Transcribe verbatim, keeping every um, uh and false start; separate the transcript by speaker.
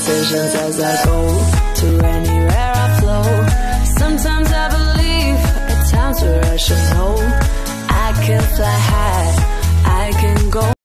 Speaker 1: decisions as I go to anywhere I flow. Sometimes I believe, at times where I should know, I can fly high, I can go